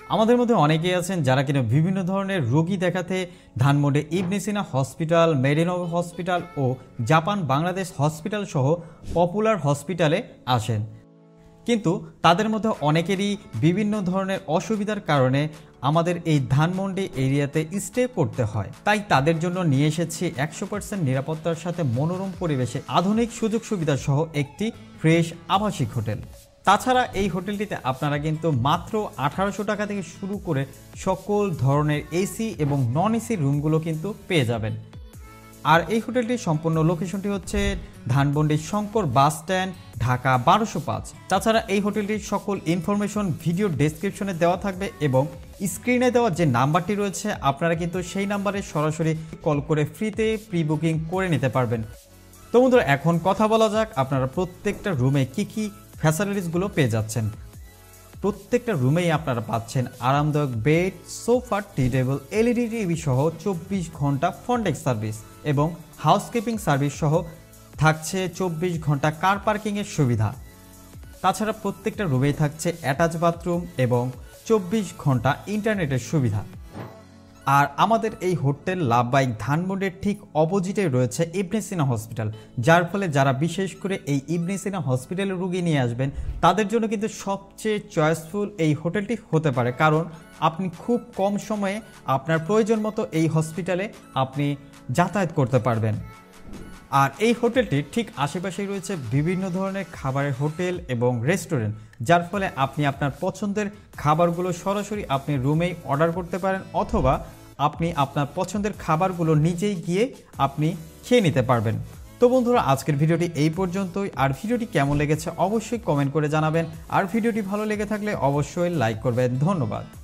আমাদের মধ্যে অনেকেই আছেন যারা কিনা বিভিন্ন ধরনের রোগী দেখাতে ধানমন্ডি ইবনে সিনা হসপিটাল, মেডিনোভ হসপিটাল ও জাপান বাংলাদেশ হসপিটাল সহ পপুলার হসপিটালে আসেন, কিন্তু তাদের মধ্যে অনেকেরই বিভিন্ন ধরনের অসুবিধার কারণে আমাদের এই ধানমন্ডি এরিয়াতে স্টে করতে হয়। তাই তাদের জন্য নিয়ে এসেছি 100% নিরাপত্তার সাথে মনোরম পরিবেশে আধুনিক সুযোগ সুবিধা সহ একটি ফ্রেশ আবাসিক হোটেল। তাছাড়া এই হোটেলটিতে আপনারা কিন্তু মাত্র 1800 টাকা থেকে শুরু করে সকল ধরনের এসি এবং নন এসি রুমগুলো কিন্তু পেয়ে যাবেন। আর এই হোটেলটির সম্পূর্ণ লোকেশনটি হচ্ছে ধানমন্ডি শঙ্কর বাস স্ট্যান্ড, ঢাকা 1205। তাছাড়া এই হোটেলটির সকল ইনফরমেশন ভিডিও ডেসক্রিপশনে দেওয়া থাকবে এবং স্ক্রিনে দেওয়া যে নাম্বারটি রয়েছে আপনারা কিন্তু সেই নাম্বারে সরাসরি কল করে ফ্রিতে প্রি বুকিং করে নিতে পারবেন। তো বন্ধুরা, এখন কথা বলা যাক আপনারা প্রত্যেকটা রুমে কি ফ্যাসিলিটিসগুলো পেয়ে যাচ্ছেন। প্রত্যেকটা রুমেই আপনারা পাচ্ছেন আরামদায়ক bed, sofa, tea table, LED TV সহ 24 ঘন্টা ফ্রন্ট ডেস্ক সার্ভিস এবং হাউসকিপিং সার্ভিস সহ থাকছে 24 ঘন্টা কার পার্কিংয়ের সুবিধা। তাছাড়া প্রত্যেকটা রুমেই থাকছে অ্যাটাচ বাথরুম এবং 24 ঘন্টা ইন্টারনেটের সুবিধা। আর আমাদের এই হোটেল লাভবাহিক ধানমন্ডির ঠিক অপোজিটে রয়েছে ইবনে সিনা হসপিটাল, যার ফলে যারা বিশেষ করে এই ইবনে সিনা হসপিটালে রুগী নিয়ে আসবেন তাদের জন্য কিন্তু সবচেয়ে চয়েসফুল এই হোটেলটি হতে পারে, কারণ আপনি খুব কম সময়ে আপনার প্রয়োজন মতো এই হসপিটালে আপনি যাতায়াত করতে পারবেন। আর এই হোটেলটির ঠিক আশেপাশেই রয়েছে বিভিন্ন ধরনের খাবারের হোটেল এবং রেস্টুরেন্ট, যার ফলে আপনি আপনার পছন্দের খাবারগুলো সরাসরি আপনি রুমেই অর্ডার করতে পারেন, অথবা আপনি আপনার পছন্দের খাবারগুলো নিজেই গিয়ে আপনি খেয়ে নিতে পারবেন। তো বন্ধুরা, আজকের ভিডিওটি এই পর্যন্তই। আর ভিডিওটি কেমন লেগেছে অবশ্যই কমেন্ট করে জানাবেন, আর ভিডিওটি ভালো লেগে থাকলে অবশ্যই লাইক করবেন। ধন্যবাদ।